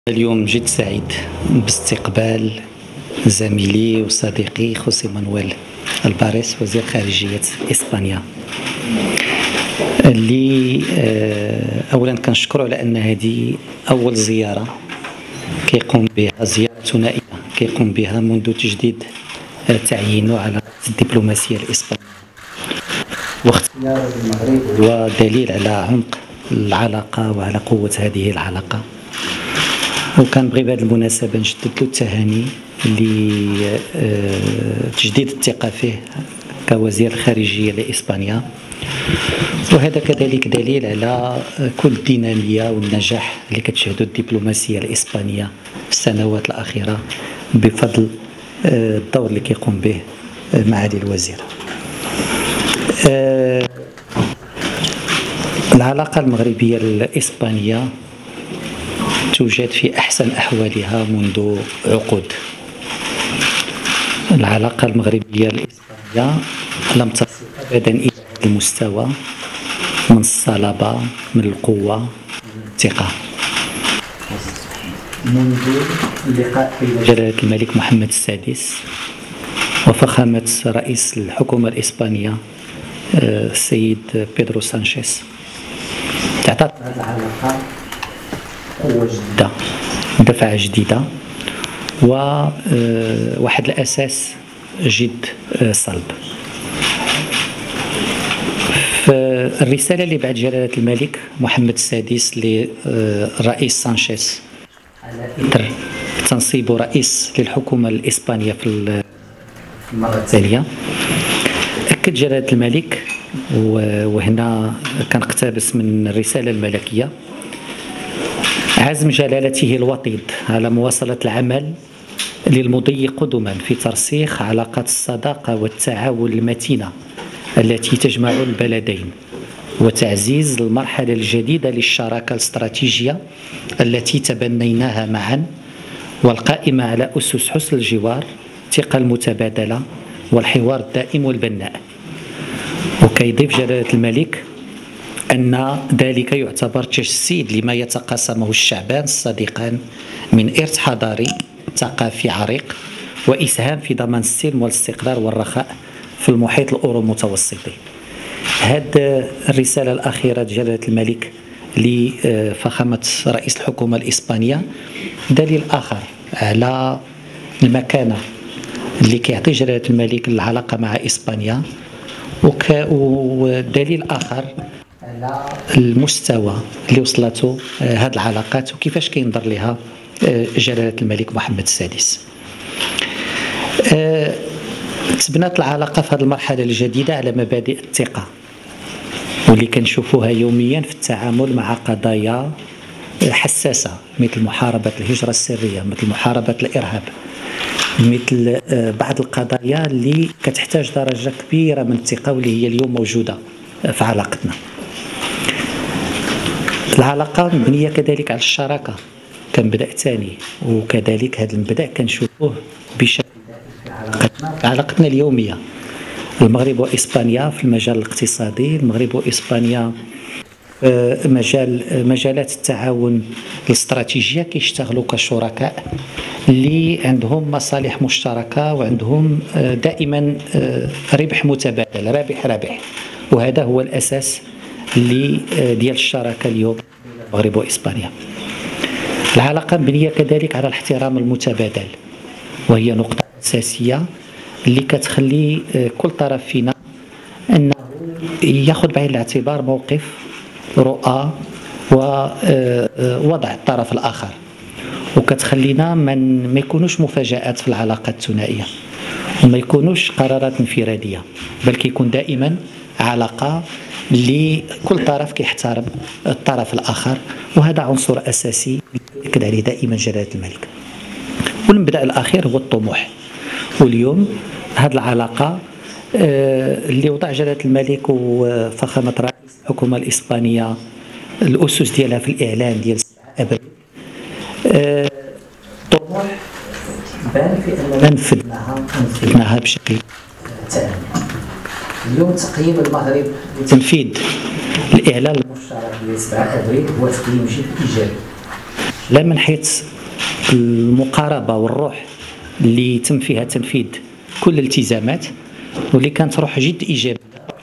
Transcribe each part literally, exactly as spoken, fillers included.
اليوم جد سعيد باستقبال زميلي وصديقي خوسي مانويل الباريس وزير خارجية إسبانيا، اللي أولا كنشكره على أن هذه أول زيارة كيقوم بها، زيارة ثنائية كيقوم بها منذ تجديد تعيينه على الدبلوماسية الإسبانية. واختيار المغرب هو دليل على عمق العلاقة وعلى قوة هذه العلاقة، وكان بغي بهذه المناسبة نجدد له التهاني لتجديد الثقة فيه كوزير الخارجية لإسبانيا، وهذا كذلك دليل على كل الدينامية والنجاح اللي كتشهدوا الدبلوماسية الإسبانية في السنوات الأخيرة بفضل الدور اللي كيقوم به معالي الوزير. العلاقة المغربية الإسبانية توجد في أحسن أحوالها منذ عقود. العلاقة المغربية الإسبانية لم تصل أبدا إلى هذا المستوى من الصلابة، من القوة، من الثقة منذ لقاء جلالة الملك محمد السادس وفخامة رئيس الحكومة الإسبانية السيد بيدرو سانشيز. تعطت هذه العلاقة قوة جديدة، دفعة جديدة، وواحد الأساس جد صلب. فالرسالة اللي بعد جلالة الملك محمد السادس للرئيس سانشيز على إثر تنصيبه رئيس للحكومة الإسبانية في المرة التالية، أكد جلالة الملك، وهنا كنقتبس من الرسالة الملكية، عزم جلالته الوطيد على مواصلة العمل للمضي قدما في ترسيخ علاقات الصداقة والتعاون المتينة التي تجمع البلدين، وتعزيز المرحلة الجديدة للشراكة الاستراتيجية التي تبنيناها معا، والقائمة على أسس حسن الجوار، الثقة المتبادلة، والحوار الدائم والبناء. وكيضيف جلالة الملك أن ذلك يعتبر تجسيد لما يتقاسمه الشعبان الصديقان من إرث حضاري ثقافي عريق، وإسهام في ضمان السلم والاستقرار والرخاء في المحيط الأورو المتوسطي. هذه الرسالة الأخيرة جلالة الملك لفخامة رئيس الحكومة الإسبانية دليل آخر على المكانة اللي كيعطي جلالة الملك العلاقة مع إسبانيا، ودليل آخر على المستوى اللي وصلته هذه العلاقات وكيفاش كينظر لها جلالة الملك محمد السادس. تبنات العلاقة في هذه المرحلة الجديدة على مبادئ الثقة، واللي كنشوفوها يوميا في التعامل مع قضايا حساسة مثل محاربة الهجرة السرية، مثل محاربة الإرهاب، مثل بعض القضايا اللي كتحتاج درجة كبيرة من الثقة واللي هي اليوم موجودة في علاقتنا. العلاقة مبنية كذلك على الشراكة كمبدأ ثاني، وكذلك هذا المبدأ كنشوفوه بشكل في علاقتنا في علاقتنا اليومية، المغرب وإسبانيا في المجال الاقتصادي، المغرب وإسبانيا مجال مجالات التعاون الاستراتيجية كيشتغلوا كشركاء اللي عندهم مصالح مشتركة وعندهم دائما ربح متبادل، رابح رابح، وهذا هو الأساس اللي ديال الشراكة اليوم المغرب وإسبانيا. العلاقة مبنية كذلك على الاحترام المتبادل، وهي نقطة أساسية اللي كتخلي كل طرف فينا أنه يأخذ بعين الاعتبار موقف، رؤى، ووضع الطرف الآخر، وكتخلينا من ما يكونوش مفاجآت في العلاقات الثنائية، وما يكونوش قرارات انفرادية، بل كيكون دائما علاقة اللي كل طرف كيحترم الطرف الآخر، وهذا عنصر أساسي يأكد عليه دائما جلالة الملك. والمبدأ الأخير هو الطموح، واليوم هذه العلاقة اللي وضع جلالة الملك وفخامة رئيس الحكومة الإسبانية الأسس ديالها في الإعلان ديال سبعة أبريل، طموح بان في أننا نفذناها نفذناها بشكل تام. اليوم تقييم المغرب لتنفيذ الإعلان المشترك ديال سبعة أبريل هو تقييم جد إيجابي، لا من حيث المقاربة والروح اللي تم فيها تنفيذ كل الالتزامات واللي كانت روح جد إيجابية،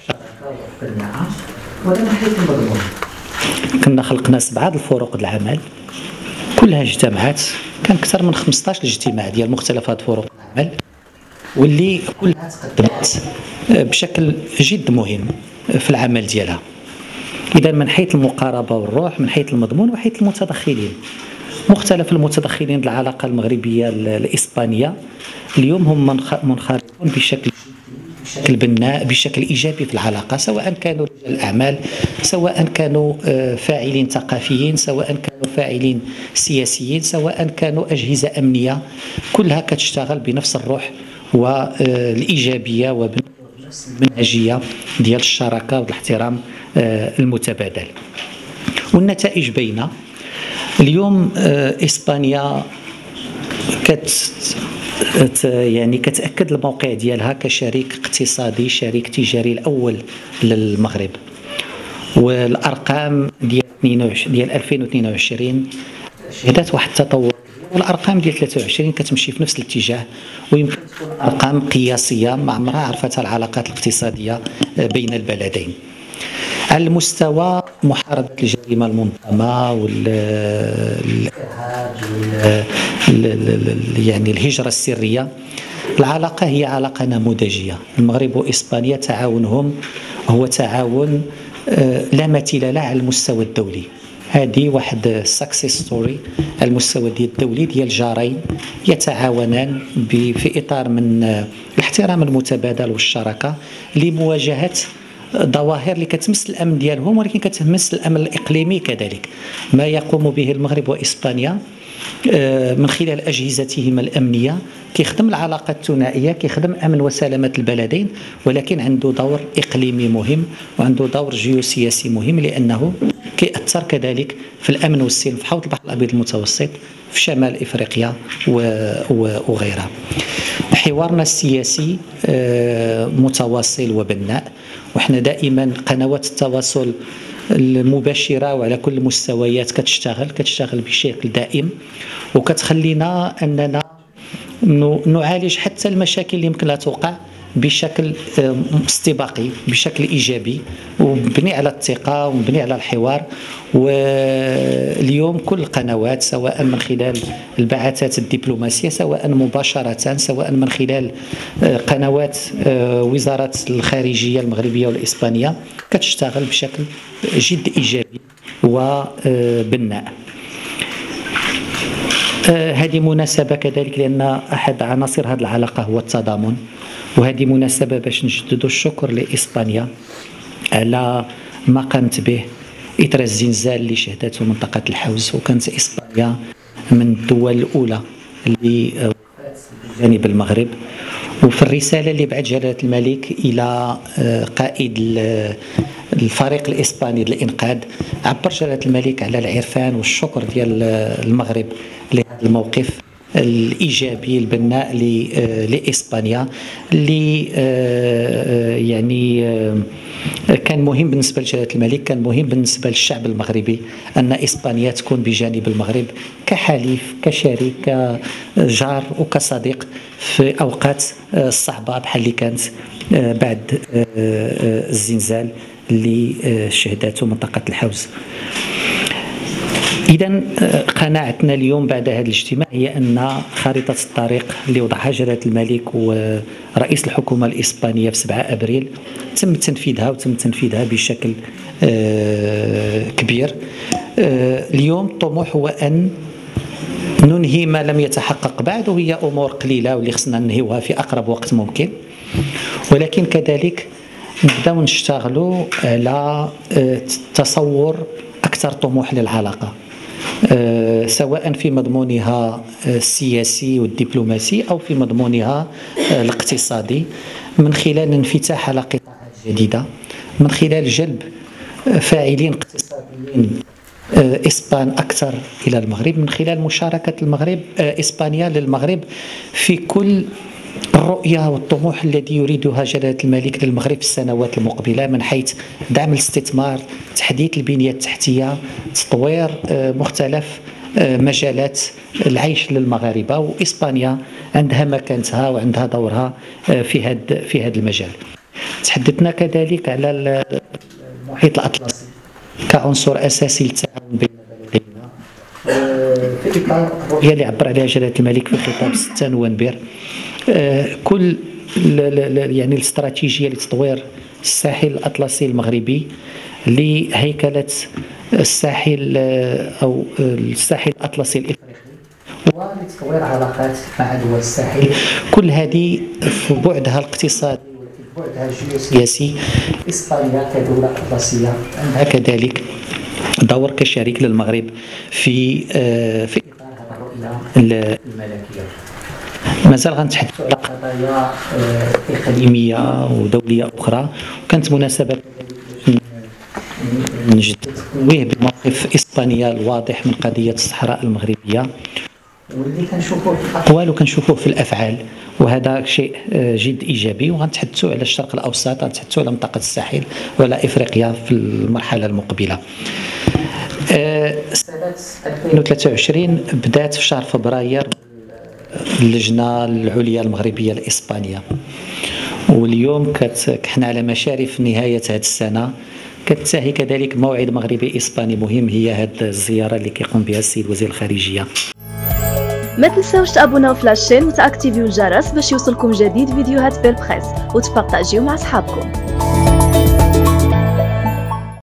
ولا من حيث المضمون. كنا خلقنا سبعة الفروق العمل كلها اجتمعت، كان أكثر من خمسطاش اجتماع ديال مختلف هاد فروق العمل واللي كلها تقدمت بشكل جد مهم في العمل ديالها. إذا من حيث المقاربة والروح، من حيث المضمون وحيث المتدخلين، مختلف المتدخلين العلاقة المغربية الإسبانية اليوم هم منخرطون بشكل بشكل بناء بشكل إيجابي في العلاقة، سواء كانوا رجال الأعمال، سواء كانوا فاعلين ثقافيين، سواء كانوا فاعلين سياسيين، سواء كانوا أجهزة أمنية، كلها كتشتغل بنفس الروح والإيجابية وبنفس المنهجية ديال الشراكة والاحترام المتبادل. والنتائج باينة اليوم. إسبانيا كت يعني كتأكد الموقع ديالها كشريك اقتصادي، شريك تجاري الأول للمغرب، والأرقام ديال ديال ألفين واثنين وعشرين شهدت واحد التطور، والأرقام ديال ثلاثة وعشرين كتمشي في نفس الاتجاه، ويمكن تكون أرقام قياسية ما عمرها عرفتها العلاقات الاقتصادية بين البلدين. على المستوى محاربة الجريمة المنظمة والإرهاب يعني الهجرة السرية، العلاقة هي علاقة نموذجية. المغرب وإسبانيا تعاونهم هو تعاون لا مثيل له على المستوى الدولي. هذه واحد سكسيس ستوري على المستوى ديال الدولي ديال جارين يتعاونان في إطار من الاحترام المتبادل والشراكة لمواجهة ظواهر اللي كتمس الامن ديالهم، ولكن كتمس الامن الاقليمي كذلك. ما يقوم به المغرب واسبانيا من خلال اجهزتهما الامنيه كيخدم العلاقه الثنائيه، كيخدم امن وسلامه البلدين، ولكن عنده دور اقليمي مهم وعنده دور جيوسياسي مهم، لانه كيأثر كذلك في الامن والسلم في حوض البحر الابيض المتوسط، في شمال افريقيا وغيرها. حوارنا السياسي متواصل وبناء، وحنا دائما قنوات التواصل المباشره وعلى كل المستويات كتشتغل كتشتغل بشكل دائم، وكتخلينا اننا نعالج حتى المشاكل اللي يمكن لها توقع بشكل استباقي، بشكل ايجابي، ومبني على الثقه ومبني على الحوار. واليوم كل القنوات سواء من خلال البعثات الدبلوماسيه، سواء مباشره، سواء من خلال قنوات وزاره الخارجيه المغربيه والاسبانيه، كتشتغل بشكل جد ايجابي وبناء. هذه مناسبه كذلك لان احد عناصر هذه العلاقه هو التضامن، وهذه مناسبة باش نجدد الشكر لإسبانيا على ما قامت به إثر الزلزال اللي شهدته منطقة الحوز. وكانت إسبانيا من الدول الأولى اللي وقفت بجانب المغرب. وفي الرسالة اللي بعت جلالة الملك إلى قائد الفريق الإسباني للإنقاذ، عبر جلالة الملك على العرفان والشكر ديال المغرب لهذا الموقف الإيجابي البناء لإسبانيا، اللي يعني كان مهم بالنسبة لجلالة الملك، كان مهم بالنسبة للشعب المغربي أن إسبانيا تكون بجانب المغرب كحليف، كشريك، كجار وكصديق في أوقات صعبة بحال اللي كانت بعد الزلزال اللي شهدته منطقة الحوز. إذا قناعتنا اليوم بعد هذا الاجتماع هي أن خارطة الطريق اللي وضعها جلالة الملك ورئيس الحكومة الإسبانية في سبعة أبريل تم تنفيذها، وتم تنفيذها بشكل كبير. اليوم الطموح هو أن ننهي ما لم يتحقق بعد، وهي أمور قليلة واللي خصنا ننهيوها في أقرب وقت ممكن، ولكن كذلك نبداو نشتغلوا على تصور أكثر طموح للعلاقة، أه سواء في مضمونها السياسي والدبلوماسي أو في مضمونها الاقتصادي، من خلال انفتاح على قطاعات جديدة، من خلال جلب فاعلين اقتصاديين أه إسبان أكثر إلى المغرب، من خلال مشاركة المغرب أه إسبانيا للمغرب في كل الرؤية والطموح الذي يريدها جلالة الملك للمغرب في السنوات المقبلة، من حيث دعم الاستثمار، تحديث البنية التحتية، تطوير مختلف مجالات العيش للمغاربة، وإسبانيا عندها مكانتها وعندها دورها في هذا في هذا المجال. تحدثنا كذلك على المحيط الأطلسي كعنصر أساسي للتعاون بين البلدين في إطار الرؤية اللي عبر عليها جلالة الملك في خطاب ستة نوفمبر. كل يعني الاستراتيجية لتطوير الساحل الأطلسي المغربي لهيكلة الساحل أو الساحل الأطلسي الإفريقي ولتطوير علاقات مع دول الساحل، كل هذه في بعدها الاقتصادي وفي بعدها الجيوسياسي. إسبانيا كدولة أطلسية عندها كذلك دور كشريك للمغرب في في إطار هذه الرؤية الملكية. مازال غنتحدثوا على قضايا إقليمية ودولية أخرى، وكانت مناسبة نجد التنويه بموقف إسبانيا الواضح من قضية الصحراء المغربية، واللي كنشوفوه في الأقوال وكنشوفوه في الأفعال، وهذا شيء جد إيجابي. وغنتحدثوا على الشرق الأوسط، غنتحدثوا على منطقة الساحل وعلى إفريقيا في المرحلة المقبلة. سنة ألفين وثلاثة وعشرين بدات في شهر فبراير اللجنة العليا المغربية لإسبانيا، واليوم كحنا على مشارف نهاية هذه السنة. كتنتهي كذلك موعد مغربي إسباني مهم، هي هذه الزيارة اللي كيقوم بها السيد وزير الخارجية. ما تنساوش تابوناو في لاشين وتاكتيفيو الجرس باش يوصلكم جديد فيديوهات بالبريس وتبارطاجيو مع صحابكم.